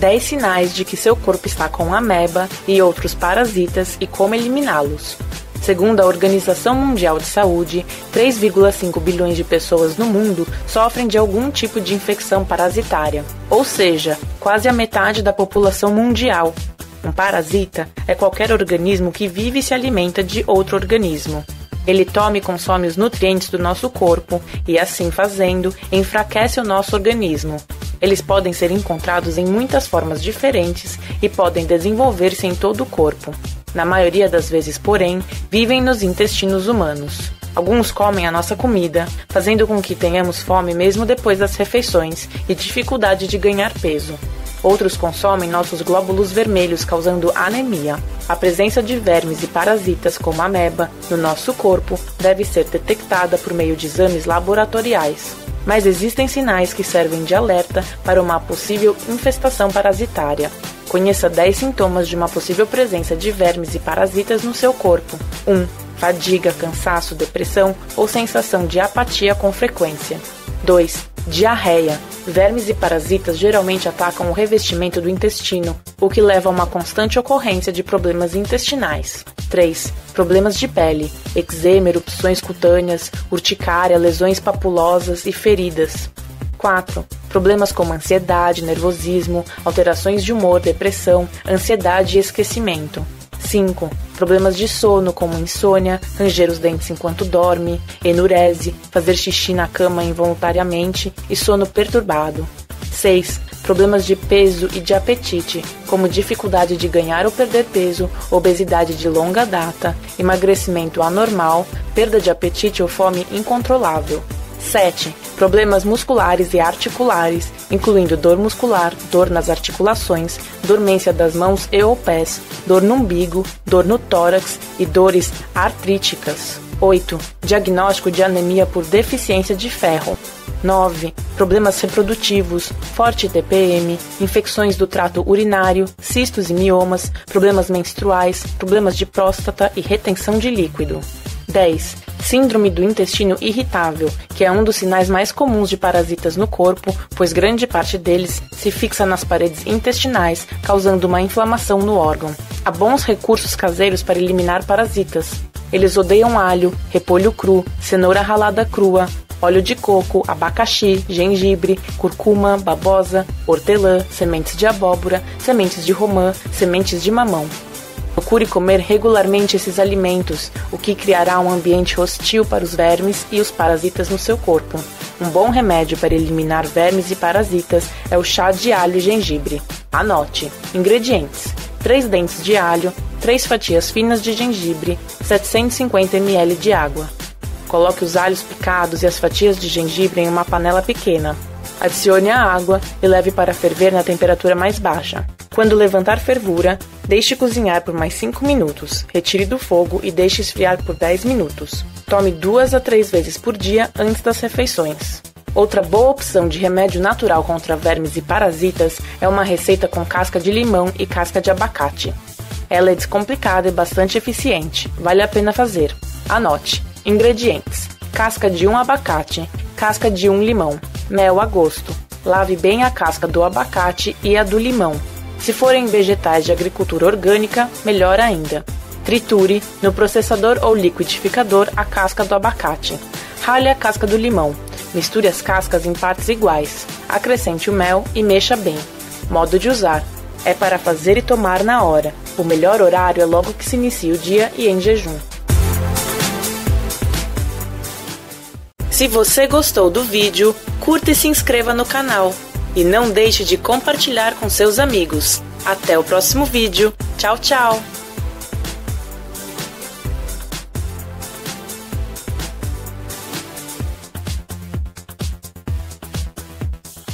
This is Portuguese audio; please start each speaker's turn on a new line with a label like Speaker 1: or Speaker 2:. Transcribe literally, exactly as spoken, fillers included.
Speaker 1: dez sinais de que seu corpo está com ameba e outros parasitas e como eliminá-los. Segundo a Organização Mundial de Saúde, três vírgula cinco bilhões de pessoas no mundo sofrem de algum tipo de infecção parasitária, ou seja, quase a metade da população mundial. Um parasita é qualquer organismo que vive e se alimenta de outro organismo. Ele toma e consome os nutrientes do nosso corpo e, assim fazendo, enfraquece o nosso organismo. Eles podem ser encontrados em muitas formas diferentes e podem desenvolver-se em todo o corpo. Na maioria das vezes, porém, vivem nos intestinos humanos. Alguns comem a nossa comida, fazendo com que tenhamos fome mesmo depois das refeições e dificuldade de ganhar peso. Outros consomem nossos glóbulos vermelhos, causando anemia. A presença de vermes e parasitas como a ameba no nosso corpo deve ser detectada por meio de exames laboratoriais. Mas existem sinais que servem de alerta para uma possível infestação parasitária. Conheça dez sintomas de uma possível presença de vermes e parasitas no seu corpo. um. Fadiga, cansaço, depressão ou sensação de apatia com frequência. dois. Diarreia. Vermes e parasitas geralmente atacam o revestimento do intestino, o que leva a uma constante ocorrência de problemas intestinais. três. Problemas de pele, eczema, erupções cutâneas, urticária, lesões papulosas e feridas. quatro. Problemas como ansiedade, nervosismo, alterações de humor, depressão, ansiedade e esquecimento. cinco. Problemas de sono como insônia, ranger os dentes enquanto dorme, enurese, fazer xixi na cama involuntariamente e sono perturbado. seis. Problemas de peso e de apetite, como dificuldade de ganhar ou perder peso, obesidade de longa data, emagrecimento anormal, perda de apetite ou fome incontrolável. sete. Problemas musculares e articulares, incluindo dor muscular, dor nas articulações, dormência das mãos e ou pés, dor no umbigo, dor no tórax e dores artríticas. oito. Diagnóstico de anemia por deficiência de ferro. nove. Problemas reprodutivos, forte T P M, infecções do trato urinário, cistos e miomas, problemas menstruais, problemas de próstata e retenção de líquido. dez. Síndrome do intestino irritável, que é um dos sinais mais comuns de parasitas no corpo, pois grande parte deles se fixa nas paredes intestinais, causando uma inflamação no órgão. Há bons recursos caseiros para eliminar parasitas. Eles odeiam alho, repolho cru, cenoura ralada crua, óleo de coco, abacaxi, gengibre, curcuma, babosa, hortelã, sementes de abóbora, sementes de romã, sementes de mamão. Procure comer regularmente esses alimentos, o que criará um ambiente hostil para os vermes e os parasitas no seu corpo. Um bom remédio para eliminar vermes e parasitas é o chá de alho e gengibre. Anote: ingredientes: três dentes de alho, três fatias finas de gengibre, setecentos e cinquenta mililitros de água. Coloque os alhos picados e as fatias de gengibre em uma panela pequena. Adicione a água e leve para ferver na temperatura mais baixa. Quando levantar fervura, deixe cozinhar por mais cinco minutos. Retire do fogo e deixe esfriar por dez minutos. Tome duas a três vezes por dia antes das refeições. Outra boa opção de remédio natural contra vermes e parasitas é uma receita com casca de limão e casca de abacate. Ela é descomplicada e bastante eficiente. Vale a pena fazer. Anote: ingredientes: casca de um abacate, casca de um limão, mel a gosto. Lave bem a casca do abacate e a do limão. Se forem vegetais de agricultura orgânica, melhor ainda. Triture, no processador ou liquidificador, a casca do abacate. Rale a casca do limão. Misture as cascas em partes iguais. Acrescente o mel e mexa bem. Modo de usar: é para fazer e tomar na hora. O melhor horário é logo que se inicia o dia e em jejum. Se você gostou do vídeo, curta e se inscreva no canal. E não deixe de compartilhar com seus amigos. Até o próximo vídeo. Tchau, tchau!